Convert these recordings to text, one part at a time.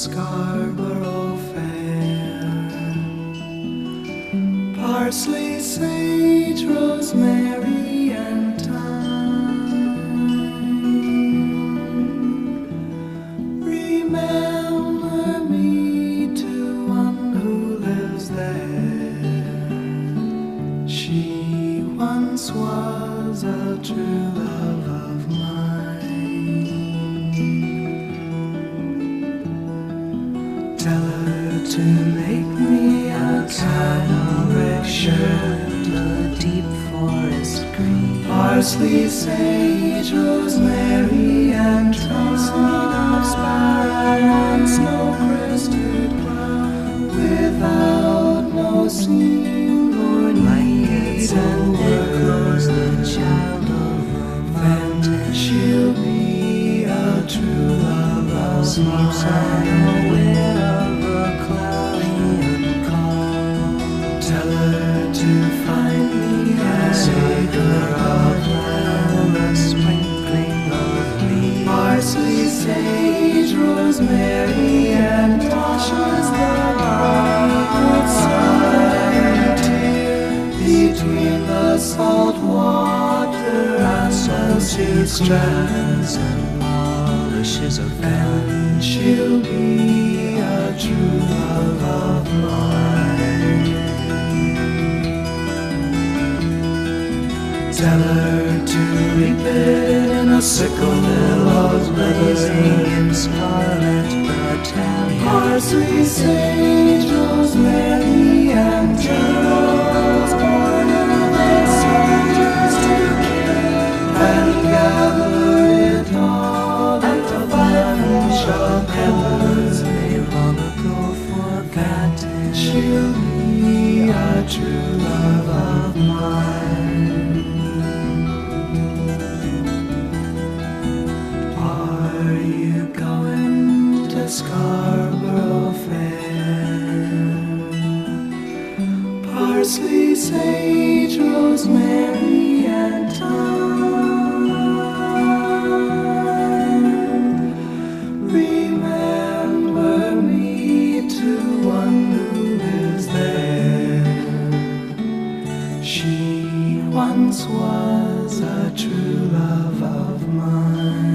Scarborough Fair. Parsley, sage, rosemary, and thyme. Remember me to one who lives there. She once was a true love of mine. Tell her to make me a canoric shirt, a deep forest green. Parsley, sage, rosemary, and thyme. Sparrow on snow-crested cloud, without no seam or need and words. The child of romance, she'll be a true love of sleeps unaware of a cloudy and calm. Tell her to find me a acre of land, a sprinkling of leaves. Parsley, sage, rosemary, and Tasha's the between the salt water and salty strands and polishes of pen. She'll be a true love of mine. Tell her to reap it in a sickle, billows blazing in scarlet battalion. Parsley, sage, rosemary, and geraniums, border the soldiers to kill, and gather it all at the bunch of peppers they long ago forgotten. She'll be a true love of mine. Are you going to Scarborough Fair? Parsley, sage, rosemary, and thyme. Remember me to one who lives there. She once was a true love of mine.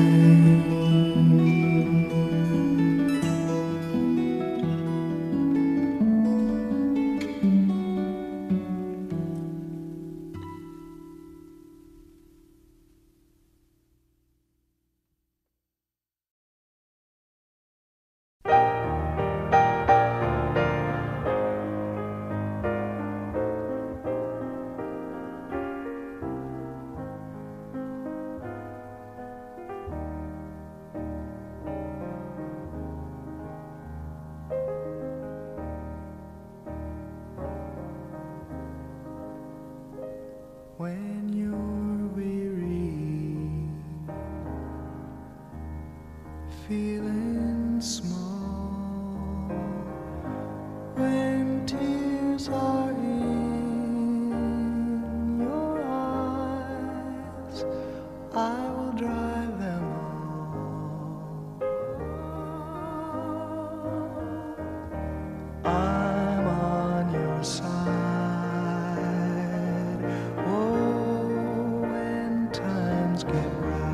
When you're weary, feeling small, when tears are in your eyes, I will dry them all. I'm on your side. Get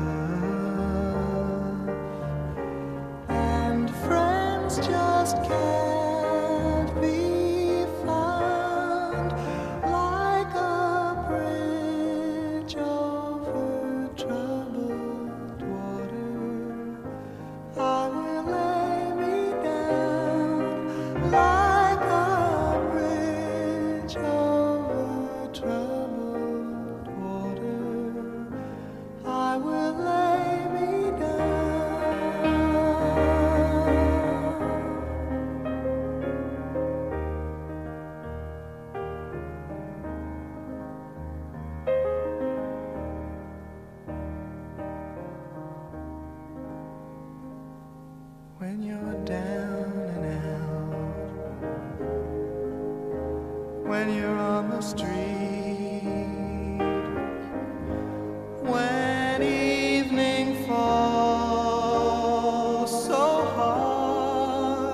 rough, and friends just can't be found, like a bridge over troubled water. I will lay me down, like a bridge over troubled water. I will lay me when you're down and out, when you're on the street, when evening falls so hard.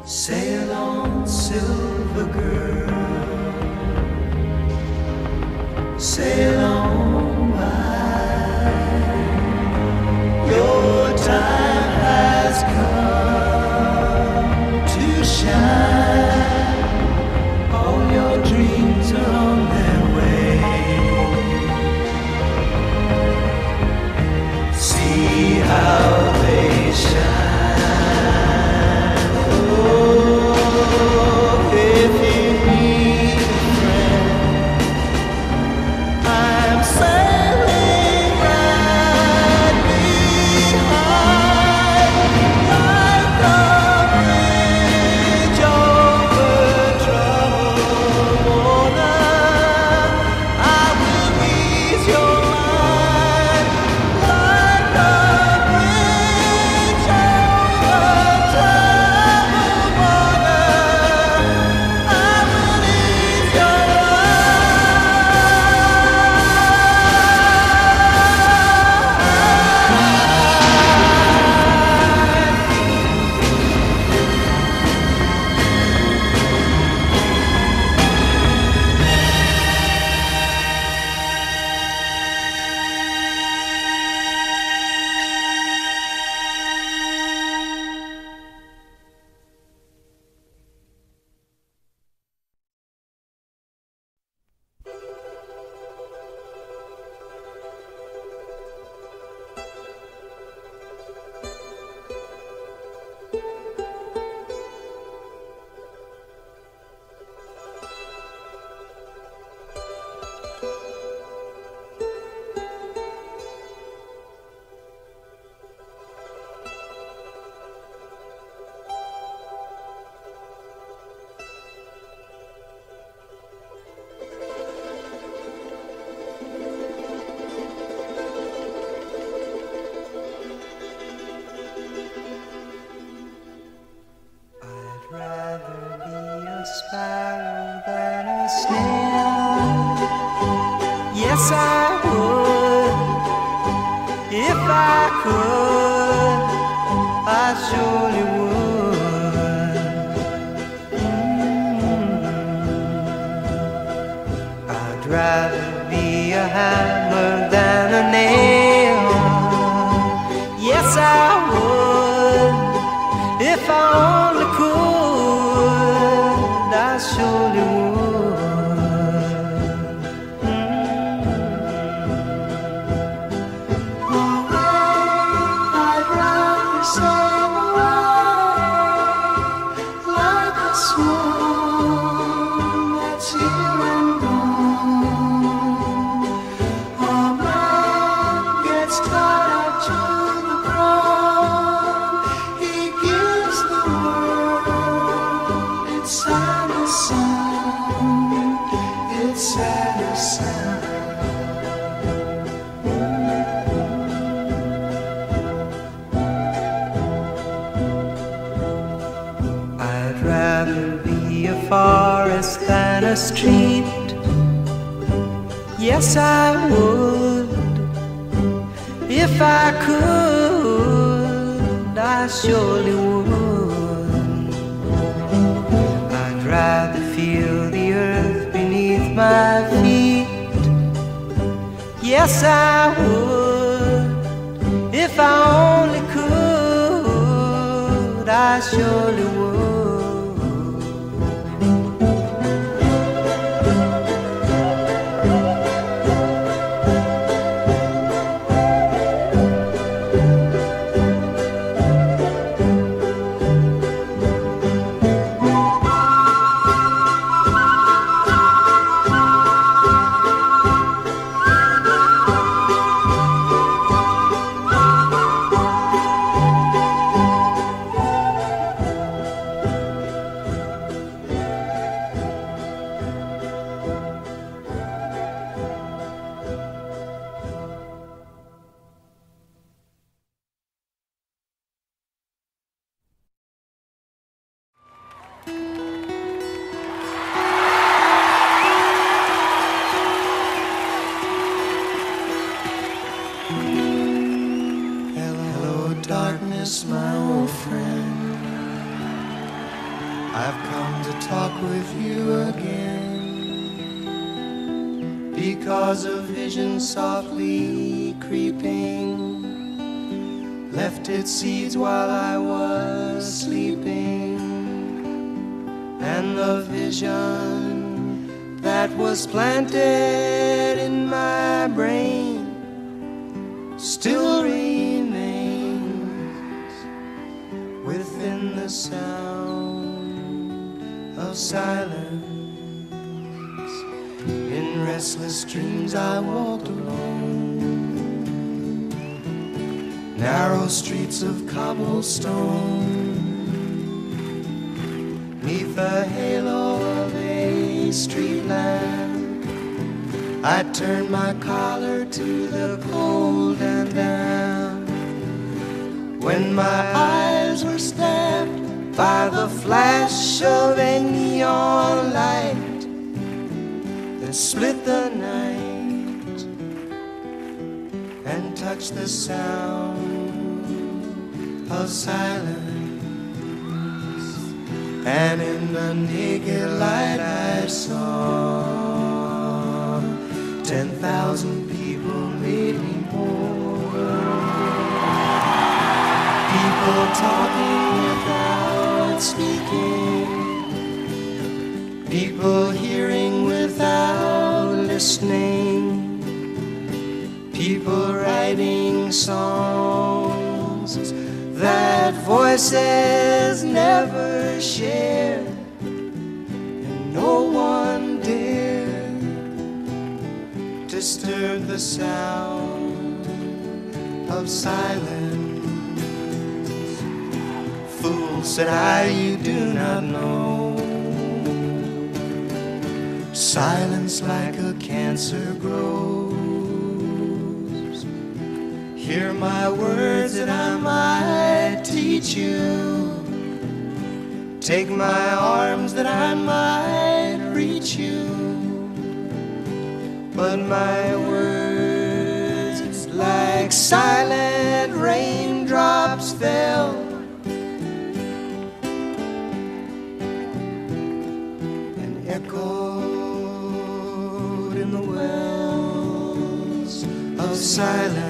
Sail on, silver girl, sail on by. Your time has come to shine. All your dreams are on their way. See how they shine. Sparrow than a snail. Yes, I would. If I could, I surely would. I'd rather be a hammer than a nail. Yes, I would. If I only could, I surely would. I'd rather sail away like a swan that's here and gone. A man gets tied to the ground. He gives the word. It's sad as sound. It's sad as sound. I'd rather be a forest than a street. Yes, I would. If I could, I surely would. I'd rather feel the earth beneath my feet. Yes, I would. If I only could, I surely would. Hello, darkness, my old friend. I've come to talk with you again, because a vision softly creeping left its seeds while I was sleeping, and the vision that was planted in my brain still remains within the sound of silence. In restless dreams I walked alone, narrow streets of cobblestone, neath the halo of a street lamp. I turned my collar to the cold and damp, when my eyes were stabbed by the flash of a neon light that split the night and touched the sound of silence. And in the naked light I saw 10,000 people, maybe more. People talking without speaking, people hearing without listening, people writing songs that voices never share, and no one dared disturb the sound of silence. Fool, said I, you do not know, silence like a cancer grows. Hear my words that I might teach you, take my arms that I might reach you, but my words like silent raindrops fell and echoed in the wells of silence.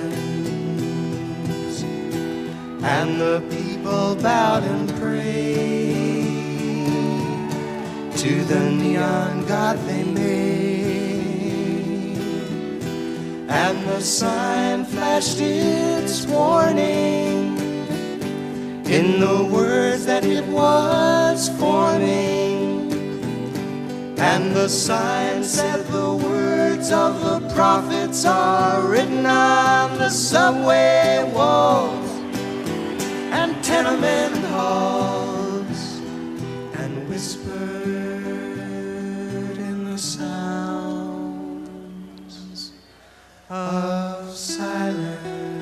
And the people bowed and prayed to the neon god they made, and the sign flashed its warning in the words that it was forming, and the sign said the words of the prophets are written on the subway walls and tenement halls, and whispered in the sounds of silence.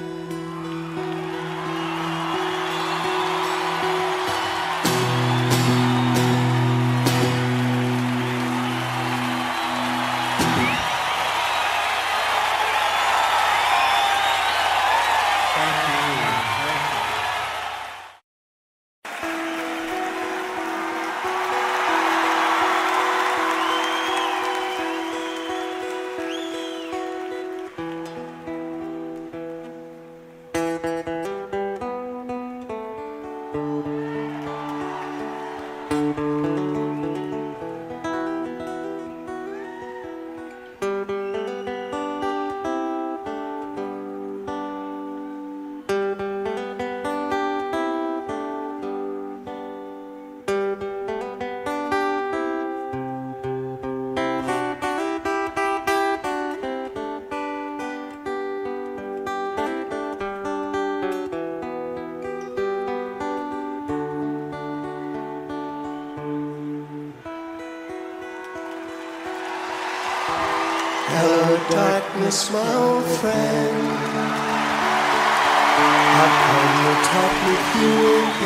Hello, darkness, my old friend. I've come to talk with you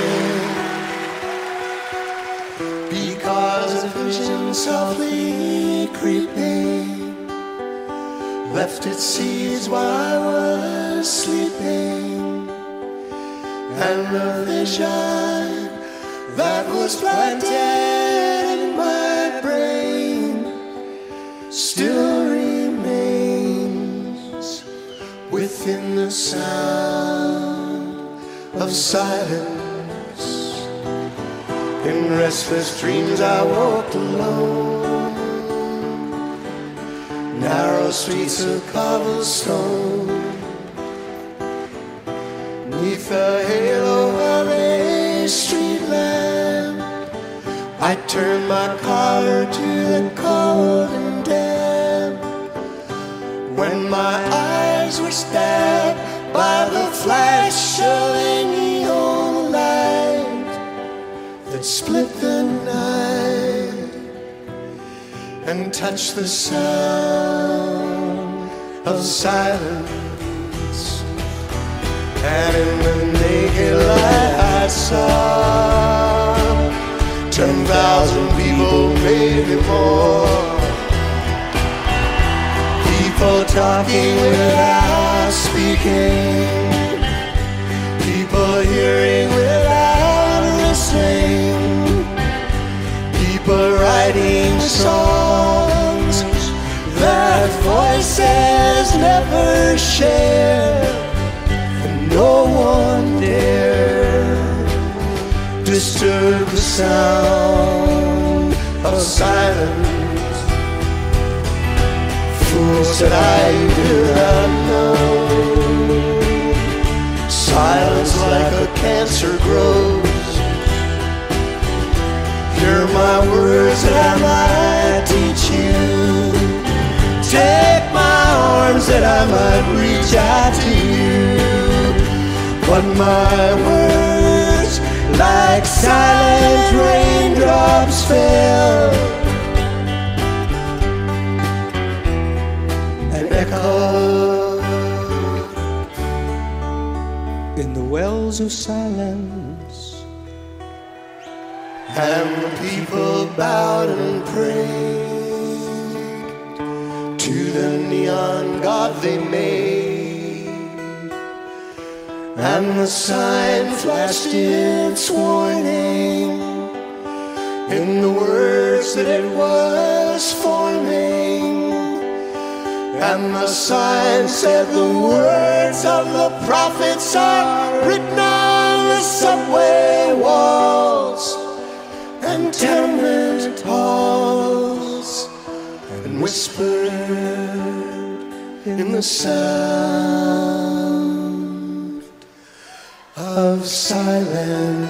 again, because a vision softly creeping left its seeds while I was sleeping, and the vision that was planted in my brain still remains within the sound of silence. In restless dreams I walked alone, narrow streets of cobblestone, neath the halo of a street lamp. I turned my collar to the cold and damp. When my eyes were stabbed by the flash of a neon light that split the night and touched the sound of silence. And in the naked light I saw 10,000 people, maybe more. People talking without speaking, people hearing without listening, people writing songs that voices never share. No one dare disturb the sound of silence. Fools that I did not know. Silence like a cancer grows. Hear my words that I might teach you. Take my arms that I might reach out to you. But my words, like silent raindrops, fell and echoed in the wells of silence. And the people bowed and prayed to the neon god they made. And the sign flashed its warning in the words that it was forming. And the sign said the words of the prophets are written on the subway walls and tenement halls, and whispered in the sound of silence.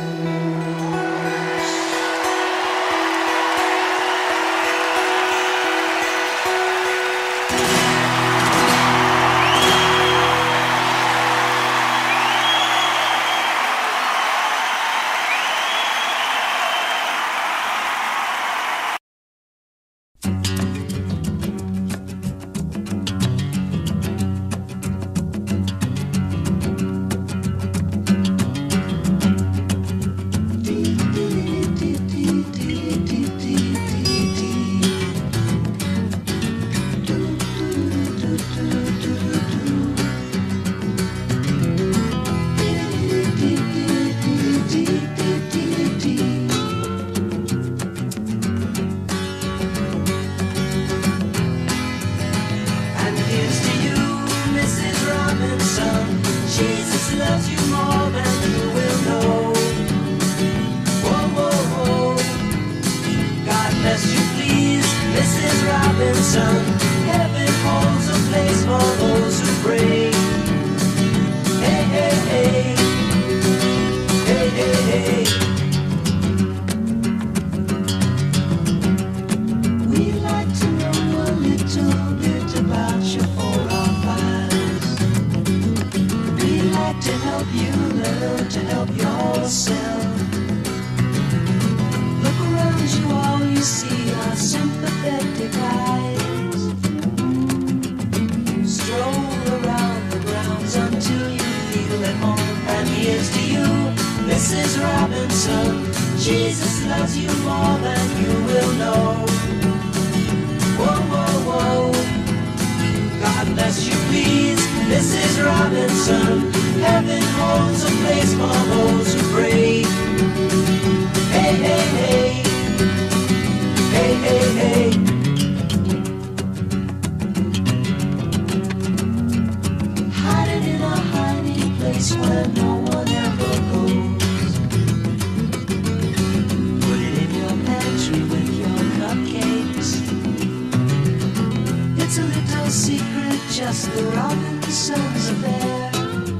Heaven holds a place for those who pray. Hey, hey, hey. Hey, hey, hey. We'd like to know a little bit about your forefathers. We'd like to help you learn to help yourself. Look around you, all you see are sympathetic eyes. Stroll around the grounds until you feel at home. And here's to you, Mrs. Robinson. Jesus loves you more than you will know. Whoa, whoa, whoa. God bless you, please, Mrs. Robinson. Heaven holds a place for those who pray. Hey, Robinson's affair.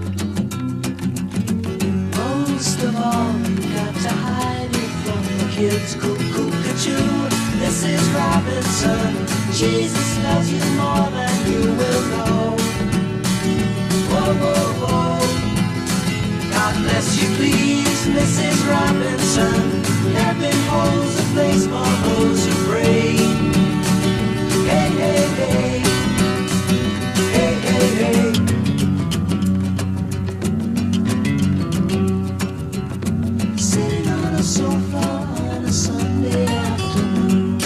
Most of all, you got to hide it from the kids. Cuckoo-cuckoo, Mrs. Robinson, Jesus loves you more than you will know. Whoa, whoa, whoa. God bless you, please, Mrs. Robinson. Heaven holds a place for those who pray. Hey, hey, hey. Hey, hey, hey. Sitting on a sofa on a Sunday afternoon,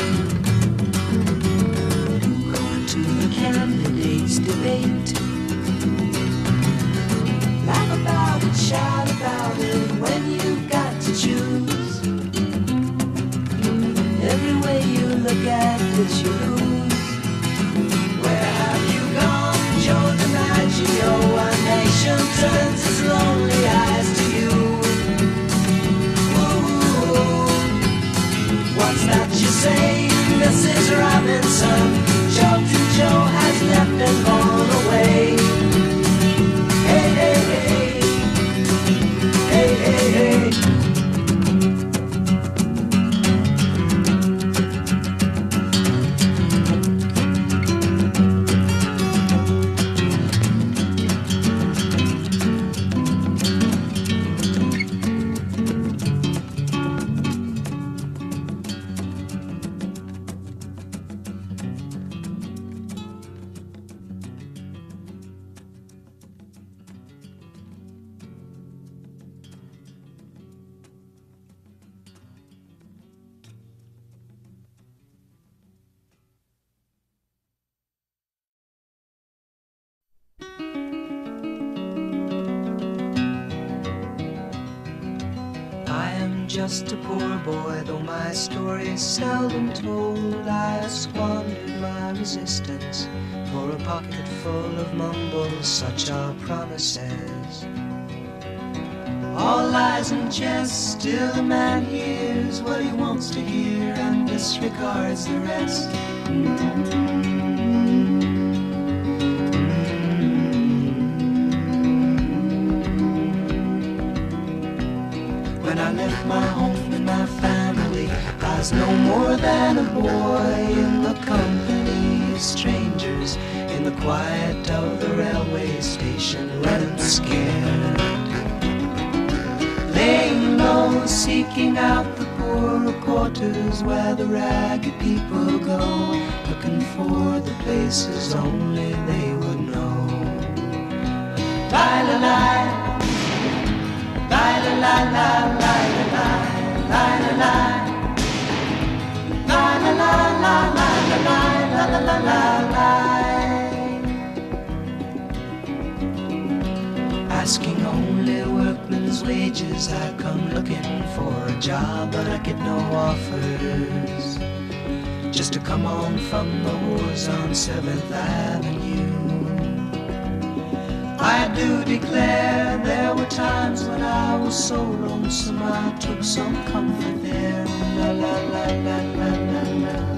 going to the candidates' debate. Laugh about it, shout about it when you've got to choose. Every way you look at it, you lose. Where have you gone, Joe DiMaggio? A nation turns its lonely eyes to you. Ooh, what's that you say, Mrs. Robinson? Children Joe has left and gone away. Hey, hey, hey. Hey, hey, hey. Just a poor boy, though my story is seldom told. I squandered my resistance for a pocket full of mumbles, such are promises. All lies and jest, still a man hears what he wants to hear and disregards the rest. When I left my home and my family, I was no more than a boy in the company of strangers, in the quiet of the railway station, running scared. Laying low, seeking out the poorer quarters where the ragged people go, looking for the places only they would know. Lie-la-lie, asking only workmen's wages, I come looking for a job, but I get no offers. Just to come on from the wars on 7th Avenue. I do declare there were times when I was so lonesome I took some comfort there. La la la la la la la.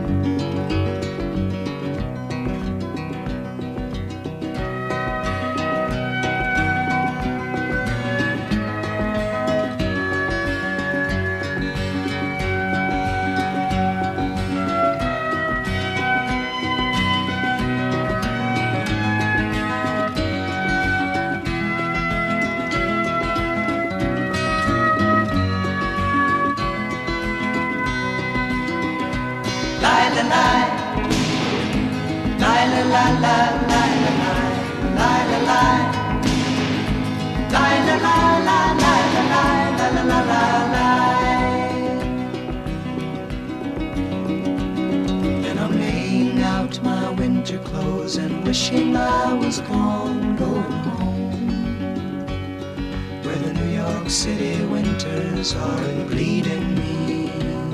And wishing I was gone, going home, where the New York City winters are bleeding me,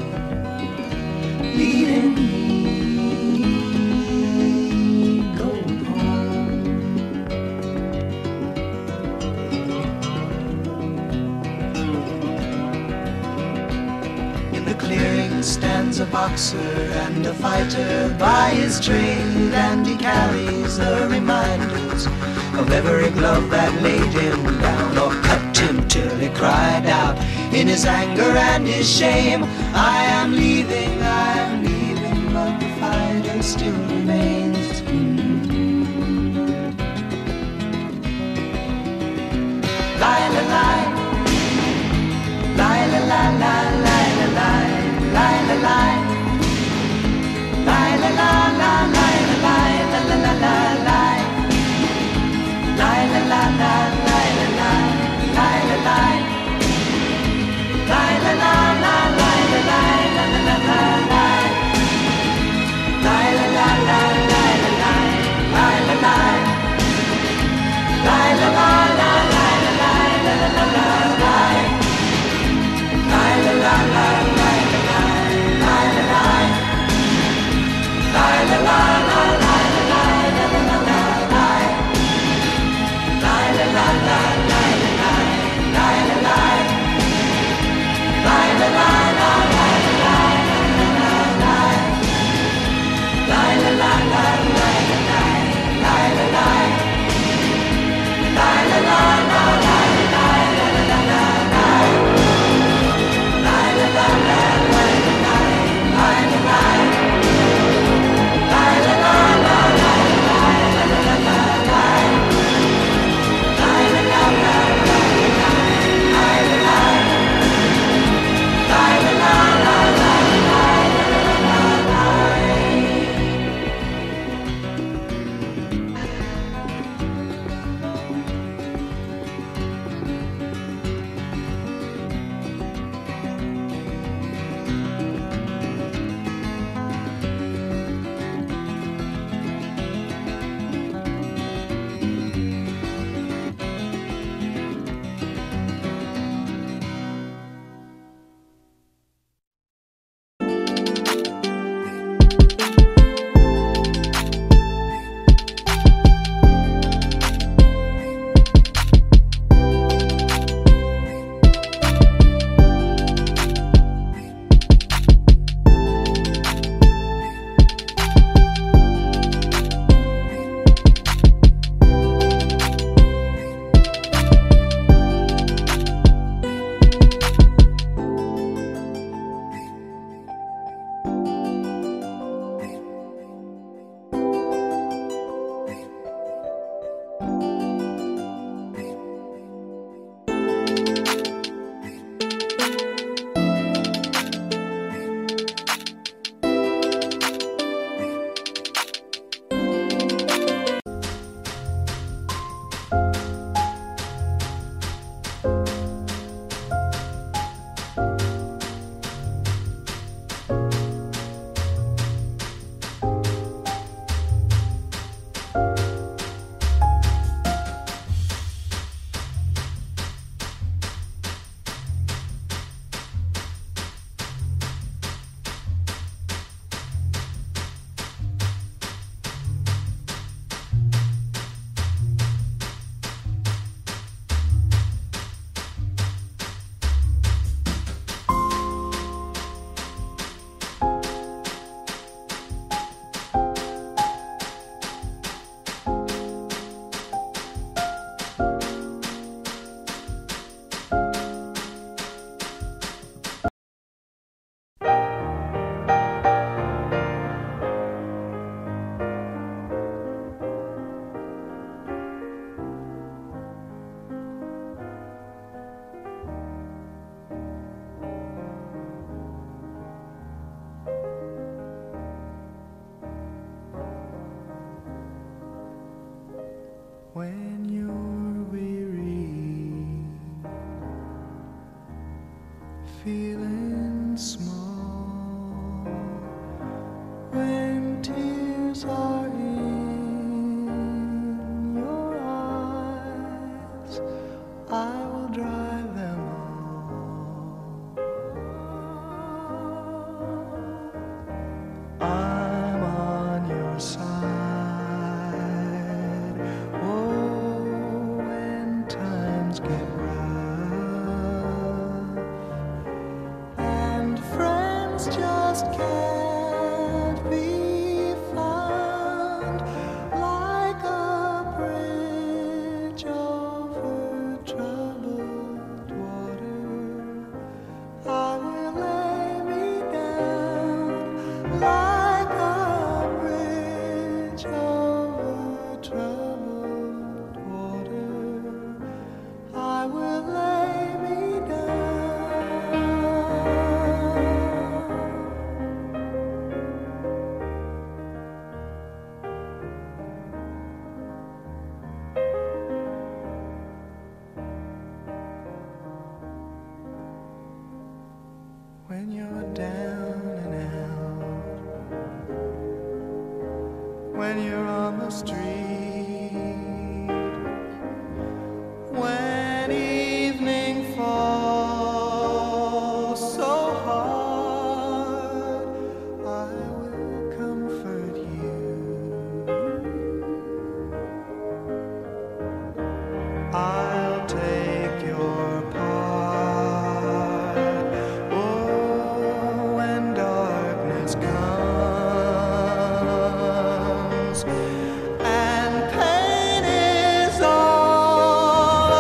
bleeding me, going home. In the the clearing stands a boxer and a fighter by his trade, and he carries the reminders of every glove that laid him down or cut him till he cried out in his anger and his shame, I am leaving, but the fighter still remains. Lie, la, lie. Lie, la, la, la, lie, la, lie. Lie, la, lie. Lie, la, la, la, lie, la, lie, la, la, la, la, lie. Lie, la, la, la, lie, la, lie, lie, la, lie. Lie, la, la, la, lie, la, lie, la, la, la, la, lie. Lie, la, la, la, lie, la, lie, lie, la, lie. Lie, la, la, la, lie, la, lie, la, la, la, la, lie. Lie, la, la, la, lie, la, lie, lie, la, lie. Lie, la, la, la, lie, la, lie, la, la, la, la, lie. Lie, la, la, la, lie, la, lie, lie, la, lie. Lie, la, la, la, lie, la, lie, la, la, la, lie. Lie, la, la, la, lie, la, lie, lie, la, lie. Lie, la, la, la, lie, la, lie, la, la, la, la, lie. Lie, la, la, la, lie, la, lie, lie, la, lie. Lie, la, la, la, lie, la, lie, la, la, la, la, lie. Lie, la, la, la, lie, la, lie, lie, la, lie. Lie, la, la, la, lie, la, lie, la, la, la, la, lie. When you're weary, feeling small, when tears are in your eyes, I will dry them all. I'm on your side. Get rough, and friends when you're down and out, when you're on the street, when evening falls so hard, I will comfort you. I'll take your part. Oh, when darkness comes and pain is all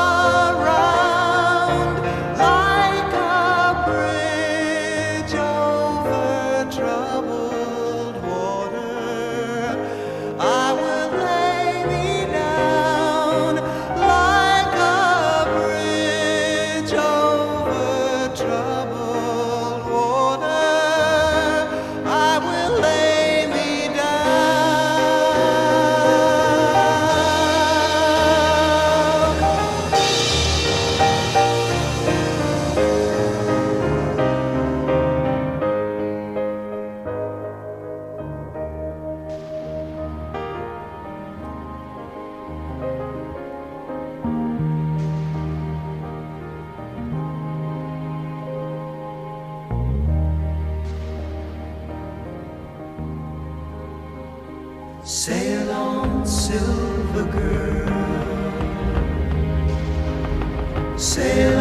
around, like a bridge over troubled water, I will lay me down like a bridge over troubled water. I will lay me Sail on, silver girl, sail